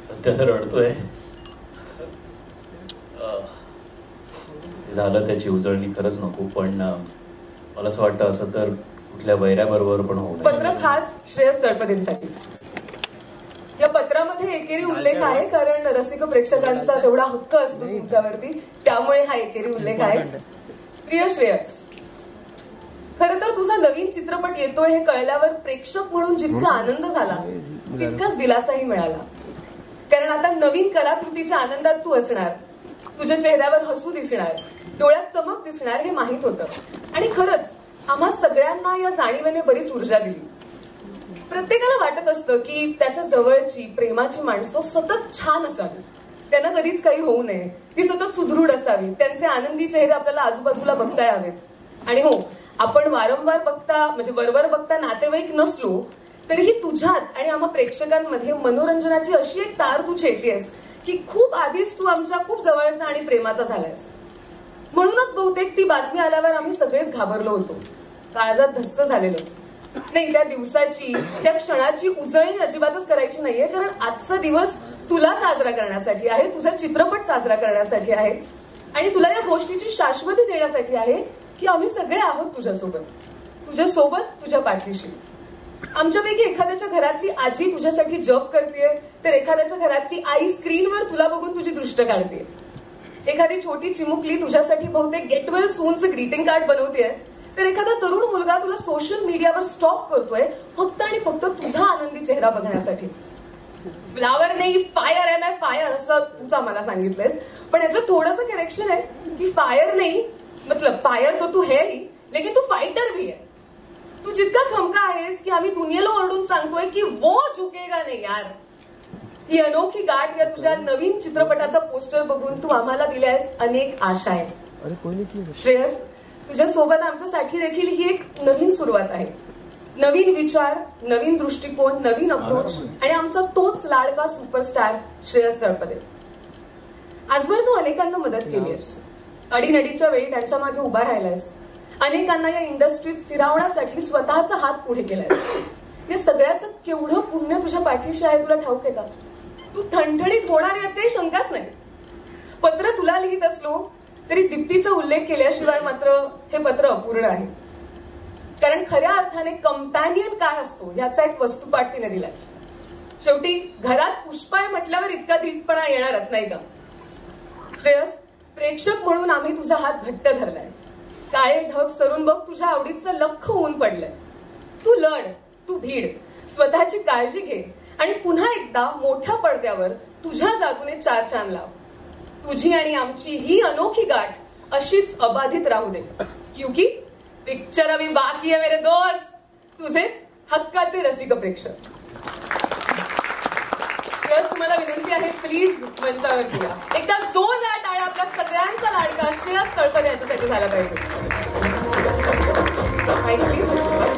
सध्या रडतोय. झालं त्याची उजळणी खरंच नको, पण मला असं वाटतं असं तर कुठल्या वैऱ्याबरोबर पण होऊ नये. पत्र खास श्रेयस तळपदेंसाठी. या पत्रामध्ये एकेरी उल्लेख आहे, कारण रसिक प्रेक्षकांचा तेवढा हक्क असतो तुमच्यावरती, त्यामुळे हा एकेरी उल्लेख आहे. प्रिय श्रेयस, खरं तर तुझा नवीन चित्रपट येतोय हे कळल्यावर प्रेक्षक म्हणून जितका आनंद झाला तितकाच दिलासाही मिळाला. कारण आता नवीन कलाकृतीच्या आनंदात तू असणार, तुझ्या चेहऱ्यावर हसू दिसणार, डोळ्यात चमक दिसणार हे माहीत होतं. आणि खरंच आम्हा सगळ्यांना या जाणीवेने बरीच ऊर्जा दिली. प्रत्येकाला वाटत असतं की त्याच्या जवळची प्रेमाची माणसं सतत छान असावी, त्यांना कधीच काही होऊ नये, ती सतत सुदृढ असावी, त्यांचे आनंदी चेहरे आपल्याला आजूबाजूला बघता यावेत. आणि हो, आपण वारंवार बघता म्हणजे वरवर बघता नातेवाईक नसलो तरीही तुझ्यात आणि आम्हा प्रेक्षकांमध्ये मनोरंजनाची अशी एक तार तू छेडली आहेस की खूप आधीच तू आमच्या खूप जवळचा आणि प्रेमाचा झालायस. म्हणूनच बहुतेक ती बातमी आल्यावर आम्ही सगळेच घाबरलो होतो, काळजात धस्त झालेलो. नाही, त्या दिवसाची त्या क्षणाची उजळणी अजिबातच करायची नाहीये, कारण आजचा दिवस तुला साजरा करण्यासाठी आहे, तुझा चित्रपट साजरा करण्यासाठी आहे आणि तुला या गोष्टीची शाश्वती देण्यासाठी आहे की आम्ही सगळे आहोत तुझ्यासोबत, तुझ्या पाठीशी. आमच्यापैकी एखाद्याच्या घरातली आजी तुझ्यासाठी जप करतेय, तर एखाद्याच्या घरातली आई स्क्रीनवर तुला बघून तुझी दृष्ट काढते. एखादी छोटी चिमुकली तुझ्यासाठी बहुतेक गेट वेल सूनचं ग्रीटिंग कार्ड बनवतेय, तर एखादा तरुण मुलगा तुला सोशल मीडियावर स्टॉक करतोय फक्त आणि फक्त तुझा आनंदी चेहरा बघण्यासाठी. फ्लावर नाही, फायर आहे, मैं फायर असं तूच आम्हाला सांगितलंयस, पण याचं थोडंसं करेक्शन आहे की फायर नाही, मतलब फायर तो तू है ही, लेकिन तू फाइटर भी है. तू जितका खमका आहेस की आम्ही दुनियेला ओरडून सांगतोय की वो झुकेगा नाही यार. ही अनोखी गाठ या तुझ्या नवीन चित्रपटाचा पोस्टर बघून तू आम्हाला दिल्यास अनेक आशा आहे. श्रेयस, तुझ्या सोबत आमच्यासाठी देखील ही एक नवीन सुरुवात आहे. नवीन विचार, नवीन दृष्टिकोन, नवीन अप्रोच आणि आमचा तोच लाडका सुपरस्टार श्रेयस तळपदे. आजवर तू अनेकांना मदत केली आहेस, अडीनडीच्या वेळी त्यांच्या मागे उभा राहिलायस, अनेकांना या इंडस्ट्रीत स्थिरावण्यासाठी स्वतःचा हात पुढे केलाय. या सगळ्याचं केवढं पुण्य तुझ्या पाठीशी आहे तुला ठाऊक आहे का? तू ठणठणीत होणार यात शंकाच नाही. पत्र तुला लिहित असलो तरी दीप्तीचा उल्लेख केल्याशिवाय मात्र हे पत्र अपूर्ण आहे, कारण खऱ्या अर्थाने कंपॅनियन काय असतो याचा एक वस्तुपाठ तिने दिलाय. शेवटी घरात पुष्पाय म्हटल्यावर इतका दिलपणा येणारच नाही का? श्रेयस, प्रेक्षक म्हणून आम्ही तुझा हात घट्ट धरलाय. काळे ढग सरून बघ, तुझ्या आवडीचं लख ऊन पडलंय. तू लढ, तू भीड, स्वतःची काळजी घे आणि पुन्हा एकदा मोठ्या पडद्यावर तुझ्या जादूने चार चांद लाव. तुझी आणि आमची ही अनोखी गाठ अशीच अबाधित राहू दे, क्योंकि पिक्चर अभी बाकी है मेरे दोस्त. तुझेच हक्काचे रसिक प्रेक्षक. तुम्हाला विनंती आहे, प्लीज मंचावरती या. एकदा जोरदार टाळ्या आपल्या सगळ्यांचा लाडका श्रेयस तळपदे याच्यासाठी झाला पाहिजे. प्लीज.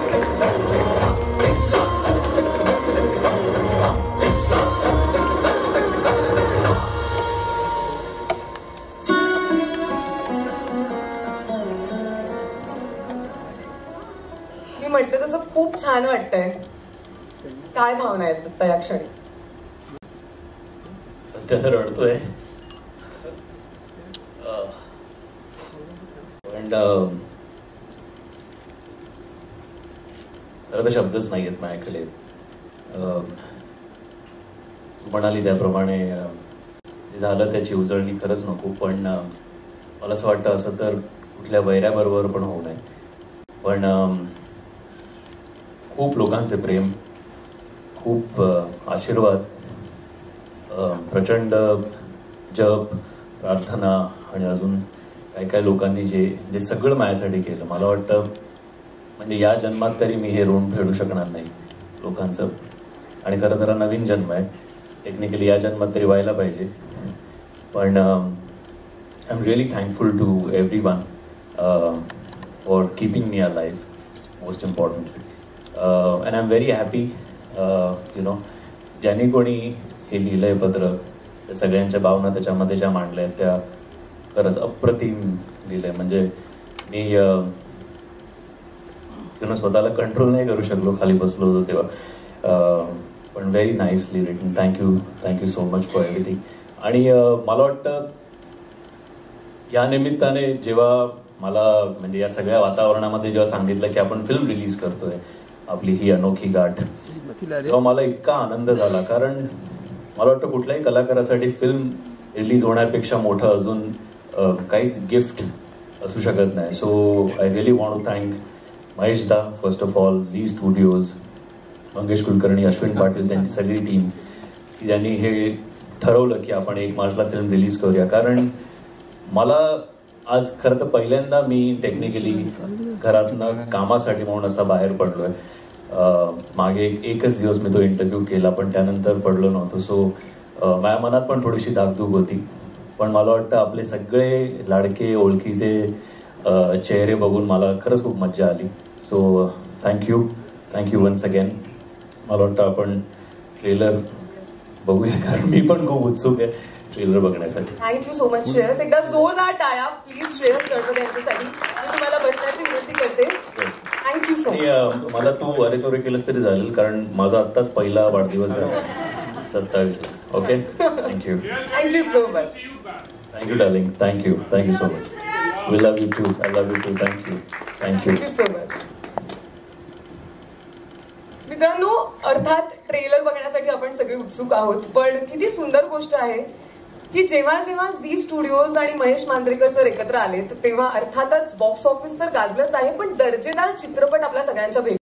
मी म्हटलं तसं खूप छान वाटतंय. काय भावना आहेत आता या क्षणी? सध्या रडतोय, पण खरं तर शब्दच नाही आहेत माझ्याकडे. तू म्हणाली त्याप्रमाणे झालं त्याची उजळणी खरंच नको, पण मला असं वाटतं असं तर कुठल्या वैऱ्याबरोबर पण होऊ नये. पण खूप लोकांचे प्रेम, खूप आशीर्वाद, प्रचंड जप, प्रार्थना आणि अजून काही लोकांनी जे सगळं माझ्यासाठी केलं, मला वाटतं म्हणजे या जन्मात तरी मी हे ऋण फेडू शकणार नाही लोकांचं. आणि खरं तर नवीन जन्म आहे, टेक्निकली या जन्मात तरी व्हायला पाहिजे. पण I am really thankful to everyone for keeping me alive, most importantly. And I am very happy, you know, ज्यांनी कोणी हे लिहिलंय पत्र, त्या सगळ्यांच्या भावना त्याच्यामध्ये ज्या मांडल्या आहेत त्या खरंच अप्रतिम लिहिलंय. म्हणजे मी स्वतःला कंट्रोल नाही करू शकलो, खाली बसलो होतो तेव्हा. पण very nicely written. Thank you so much for everything. आणि मला वाटतं या निमित्ताने जेव्हा मला म्हणजे या सगळ्या वातावरणामध्ये जेव्हा सांगितलं की आपण फिल्म रिलीज करतोय आपली ही अनोखी गाठ, तेव्हा मला इतका आनंद झाला. कारण मला वाटतं कुठल्याही कलाकारासाठी फिल्म रिलीज होण्यापेक्षा मोठं अजून काहीच गिफ्ट असू शकत नाही. So I really want to thank Mahesh da first of all, Zee studios, Mangesh Kulkarni, Ashwin Patil, त्यांची सगळी टीम की ज्यांनी हे ठरवलं की आपण 1 मार्चला फिल्म रिलीज करूया. कारण मला आज खरं तर पहिल्यांदा मी टेक्निकली घरातनं कामासाठी म्हणून असा बाहेर पडलोय. मागे एकच दिवस मी तो इंटरव्ह्यू केला, पण त्यानंतर पडलो नव्हतो. सो माझ्या मनात पण थोडीशी धाकधूक होती. पण मला वाटतं आपले सगळे लाडके ओळखीचे चेहरे बघून मला खरंच खूप मज्जा आली. So thank you once again. मला वाटतं आपण ट्रेलर बघूया, कारण मी पण खूप उत्सुक आहे ट्रेलर बघण्यासाठी. Thank you so much Shreyas. एकदा जोरदार टाळ्या प्लीज श्रेयस तळपदे यांच्यासाठी. मी तुम्हाला बसण्याची विनंती करते. Thank you so much. मला तू अरे तोरे केलंस तरी चालेल, कारण माझा आत्ताच पहिला वाढदिवस आहे 27ला. Okay, thank you so much. Thank you darling. Thank you so much. We love you too. I love you too. Thank you so much. मित्रांनो, अर्थात ट्रेलर बघण्यासाठी आपण सगळे उत्सुक आहोत, पण किती सुंदर गोष्ट आहे की जेव्हा जेव्हा झी स्टुडिओज आणि महेश मांजरेकर सर एकत्र आले तेव्हा अर्थातच बॉक्स ऑफिस तर गाजलंच आहे, पण दर्जेदार चित्रपट आपल्या सगळ्यांच्या भेटी